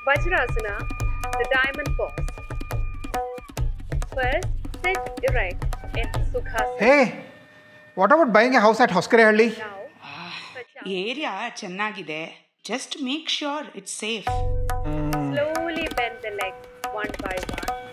Vajrasana, the diamond pose. First, sit erect in Sukhasana. Hey, what about buying a house at Hoskere? Now, area ಚೆನ್ನಾಗಿದೆ, just make sure it's safe. slowly bend the legs one by one.